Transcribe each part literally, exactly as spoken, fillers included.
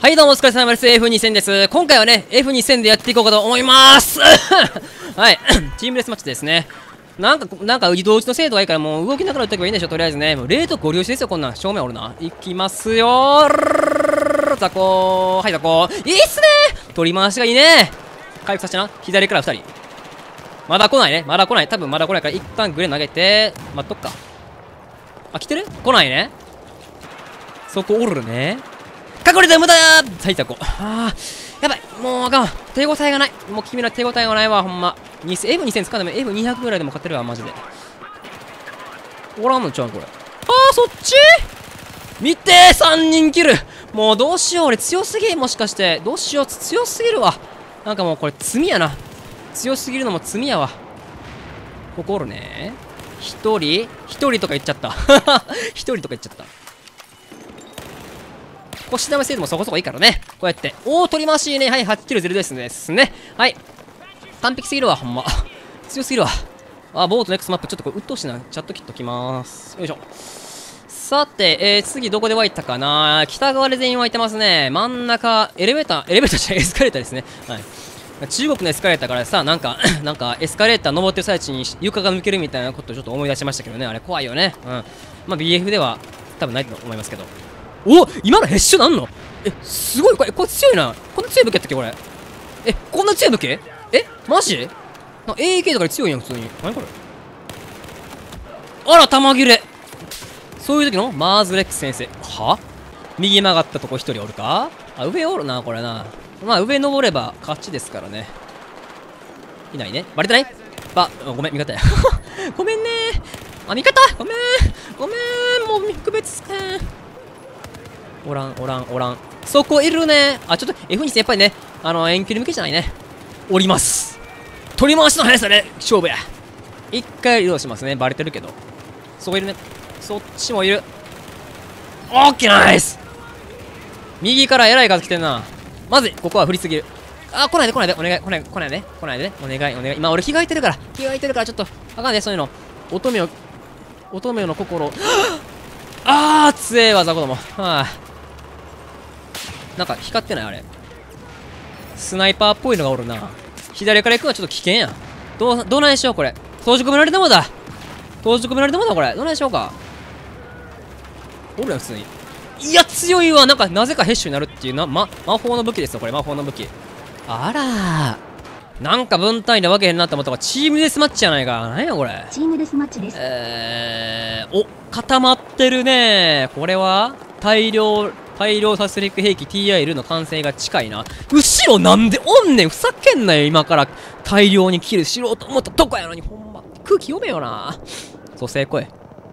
はいどうもお疲れ様です。エフにせん です。今回はね、エフにせん でやっていこうかと思いますはい、チームレスマッチですね。なんか、なんか移動時の精度がいいからもう動きながら打っておけばいいんでしょ、とりあえずね。もうレートご了承ですよ、こんなん。正面おるな。いきますよーザコー。はい、ザコー。いいっすねー。取り回しがいいね。回復させてな。左からふたり。まだ来ないね。まだ来ない。多分まだ来ないから、一旦グレー投げて、待っとくか。あ、来てる？来ないね。そこおるね。隠れて無駄やー。はい、ザコー。あー。やばい。もうあかん。手応えがない。もう君ら手応えがないわ、ほんま。エフにせん 使うでも エフにひゃく ぐらいでも勝てるわ、マジで。おらんのちゃうん、これ。あー、そっち見てー !さん 人キル。もうどうしよう。俺強すぎ。もしかして。どうしよう。強すぎるわ。なんかもうこれ罪やな。強すぎるのも罪やわ。ここおるね。一人一人とか言っちゃった。一人とか言っちゃった。腰玉精度もそこそこいいからね。こうやって。おー、取り回しね。はい、はちキルゼロですですね。はい。完璧すぎるわ、ほんま。強すぎるわ。あ、ボートの X マップ、ちょっとこれ、うっとうしいな。チャット切っときまーす。よいしょ。さて、えー、次どこで湧いたかな。北側で全員湧いてますね。真ん中、エレベーター、エレベーターじゃない、エスカレーターですね。はい。中国のエスカレーターからさ、なんか、なんか、エスカレーター登ってる最中に床が抜けるみたいなことをちょっと思い出しましたけどね。あれ怖いよね。うん。まあ、ビーエフ では多分ないと思いますけど。お、今のヘッシュなんの？え、すごい、これ、これ強いな。こんな強い武器やったっけ、これ。え、こんな強い武器？え、マジ？なんか エーケー とかで強いやん、普通に。何これ。あら、弾切れ。そういう時のマーズレックス先生。は？右曲がったとこ一人おるか？あ、上おるな、これな。まあ、上登れば勝ちですからね。いないね。バレてない？ば、ごめん、味方や。ごめんねー。あ、味方ごめんごめんもう、区別つかん。おらん、おらん、おらん。そこいるね。あ、ちょっと エフにせん やっぱりね、あの、遠距離向けじゃないね。おります。取り回しの速さで勝負や。一回移動しますね。バレてるけど。そこいるね。そっちもいる。オッケーナイス。右からえらい数来てんな。まずい、ここは振りすぎる。あ、来ないで来ないで。お願い、来ない、来ないで。来ないでね。お願い、お願い。今俺着替えてるから。着替えてるからちょっと、あかんね、そういうの。乙女を、乙女の心を。あー、強えわ、ザコども。はあ。なんか光ってないあれ。スナイパーっぽいのがおるな。左から行くのはちょっと危険やん。どう、どうなんでしょうこれ。閉じ込められてもだ。閉じ込められてもだこれ。どうなんでしょうか。おるやん、普通に。いや、強いわ。なんか、なぜかヘッシュになるっていうな、ま、魔法の武器ですよ、これ。魔法の武器。あらー。なんか分単位で分けへんなって思ったから、チームデスマッチじゃないか。なんやこれ。 チームデスマッチです。 えー、お、固まってるね。これは大量、大量殺戮兵器 ティーアイエル の完成が近いな。後ろなんでおんねん。ふざけんなよ、今から大量にキルしろうと思ったとこやのに、ほんま。空気読めよな。蘇生声。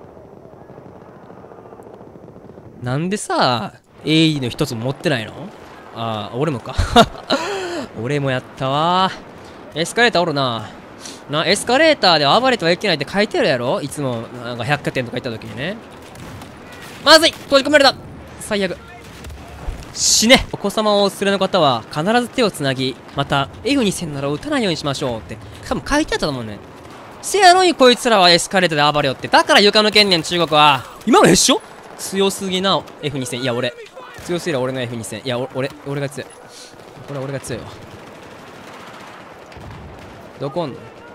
なんでさ、エーイー の一つも持ってないの？ああ、俺もか。俺もやったわ。エスカレーターおるな。な、エスカレーターで暴れてはいけないって書いてあるやろ？いつも、なんか百貨店とか行った時にね。まずい！閉じ込められた！最悪。死ね！お子様をお連れの方は必ず手をつなぎ、また エフにせん なら撃たないようにしましょうって多分書いてあったと思うね。せやのにこいつらはエスカレーターで暴れよって。だから床抜けんねん、中国は。今のへっしょ？強すぎな エフにせん。いや、俺。強すぎる俺の エフにせん。いや、俺、俺が強い。これ俺が強いわ。どこおんの？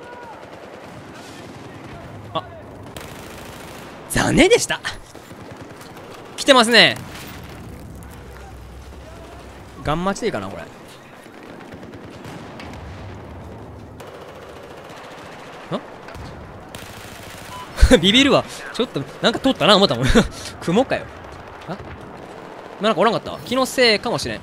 あ。残念でした。来てますね。ガン待ちでいいかな、これ。んビビるわ。ちょっと、なんか通ったな、思ったもん。雲かよ。あなんかおらんかった？気のせいかもしれん。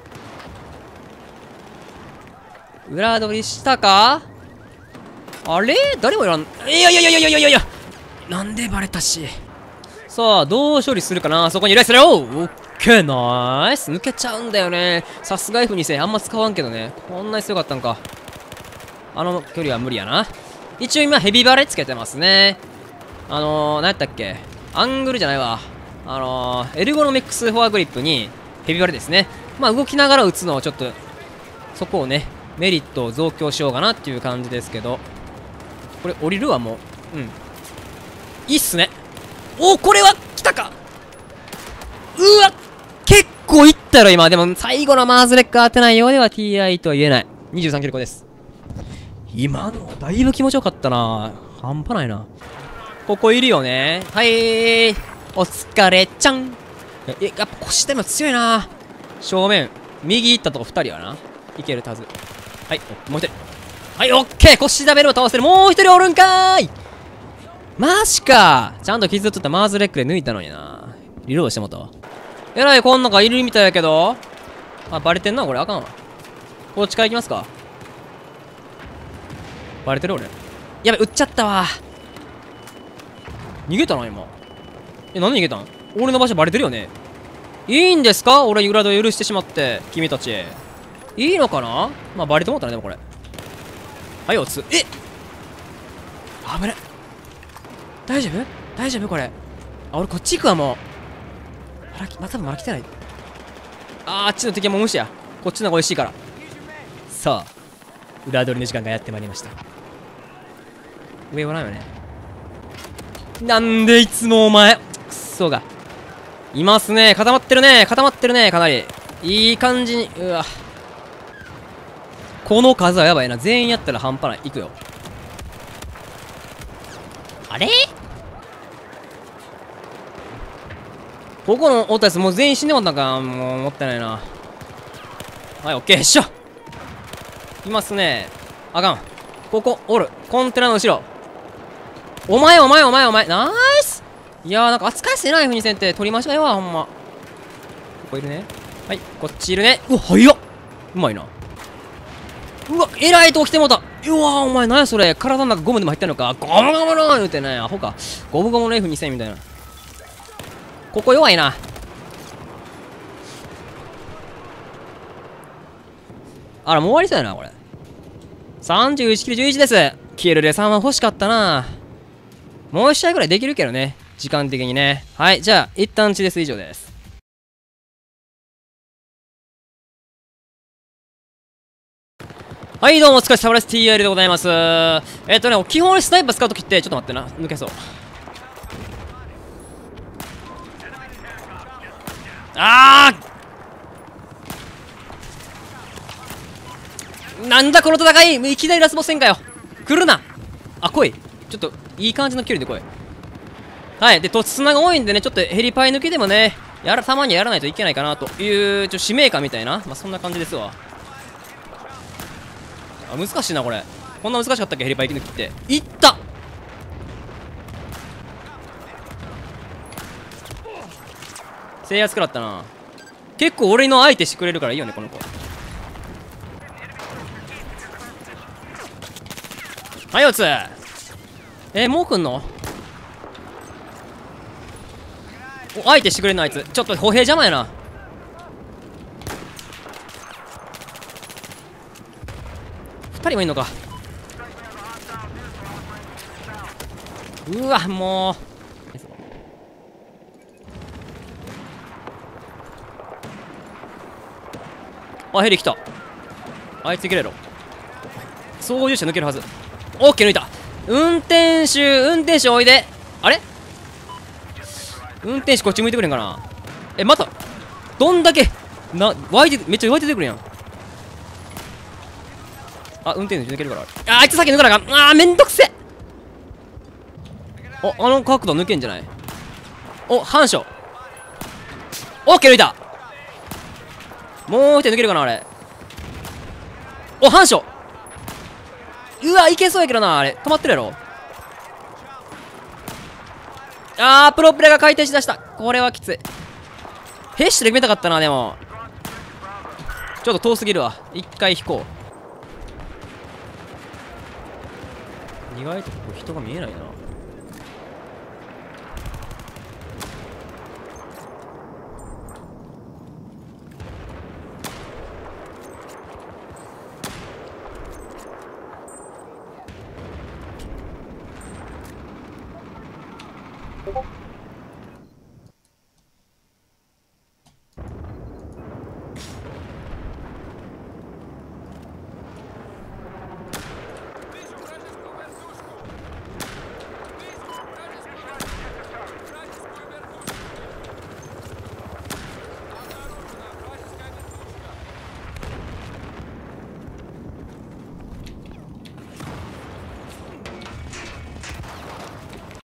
裏取りしたか？あれ誰もいらん。いやいやいやいやいやいやいやなんでバレたし。さあ、どう処理するかな。そこにいらっしゃるよ。オッケー、ナイス。抜けちゃうんだよね。さすが エフにせん。あんま使わんけどね。こんなに強かったんか。あの距離は無理やな。一応今ヘビバレつけてますね。あのー、何やったっけ？アングルじゃないわ。あのー、エルゴノミックスフォアグリップにヘビバレですね。まあ動きながら打つのをちょっと、そこをね、メリットを増強しようかなっていう感じですけど。これ降りるわ、もう。うん。いいっすね。おー、これは来たか。うわ結構いっったやろ、今。でも、最後のマーズレック当てないようでは ティーアイ とは言えない。にじゅうさんキルコです。今の、だいぶ気持ちよかったな。半端ないな。ここいるよね。はいー。お疲れちゃん。え、やっぱ腰でも強いな。正面、右行ったとこふたりやな。いけるはず。はい、もうひとり。はい、オッケー。腰ダベルを倒せる。もうひとりおるんかーい。マジか。ちゃんと傷つったマーズレックで抜いたのにな。リロードしてもったわ。えらい、こん中いるみたいやけど。あ、バレてんな、これ。あかんわ。こっちから行きますか。バレてる俺。やべ、撃っちゃったわ。逃げたな、今。え、なんで逃げたん？俺の場所バレてるよね。いいんですか？俺、ユラド許してしまって。君たち。いいのかな？まあ、バレてもったね、でもこれ。はい、おつ。え！危ね。大丈夫？大丈夫これ。あ、俺こっち行くわ、もう。まだ、ま、多分まだ来てない。あー、あっちの敵はもう無視や。こっちの方が美味しいから。さあ、裏取りの時間がやってまいりました。上はないよね。なんでいつもお前、くっそが。いますね。固まってるね。固まってるね。かなり。いい感じに。うわ。この数はやばいな。全員やったら半端ない。いくよ。あれ？ここのおったやつもう全員死んでもったんか。もうもったいないな。はい、オッケー。っしょ。いますね。あかん。ここ、おる。コンテナの後ろ。お前、お前、お前、お前。ナイス！いやー、なんか扱いしてないふうにせんって取りましたよ、ほんま。ここいるね。はい、こっちいるね。うわ、早っ！うまいな。うわ、えらいと来てもうた。うわー、お前、何やそれ。体の中ゴムでも入ってんのか。ゴムゴムのー言うてね、アホか。ゴムゴムの エフにせん みたいな。ここ弱いな。あら、もう終わりそうやな、これ。さんじゅういちキルじゅういちです。キルでさんは欲しかったな。もういち試合ぐらいできるけどね。時間的にね。はい、じゃあ、一旦地です。以上です。はい、どうもお疲れ様です。ティーアイエル でございます。えっとね、基本スナイパー使うときって、ちょっと待ってな。抜けそう。あーなんだこの戦い！いきなりラスボス戦かよ。来るな。あ、来い。ちょっと、いい感じの距離で来い。はい。で、突砂が多いんでね、ちょっとヘリパイ抜きでもね、やら、たまにやらないといけないかなという、ちょ、使命感みたいな。まあ、そんな感じですわ。あ、難しいな、これ。こんな難しかったっけ、ヘリパイ抜きって。いった制圧食らったな。結構俺の相手してくれるからいいよね、この子。はい、おつ。えー、もう来んの？お、相手してくれんのあいつ。ちょっと歩兵邪魔やな。二人もいんのか。うわ、もう。あ、ヘリ来た。あいついけれろ。操縦者抜けるはず。オッケー抜いた。運転手、運転手おいで。あれ運転手こっち向いてくれんかな。え、またどんだけな、湧いて、めっちゃ湧いててくるやん。あ、運転手抜けるから。あ、あいつ先抜かなあかん。あー、めんどくせ。お、あの角度抜けんじゃない。お、反射。オッケー抜いた。もう一人抜けるかなあれ。お、反射。うわ、いけそうやけどな、あれ。止まってるやろ。あー、プロペラが回転しだした。これはきつい。ヘッシュで決めたかったな、でも。ちょっと遠すぎるわ。一回引こう。意外とここ人が見えないな。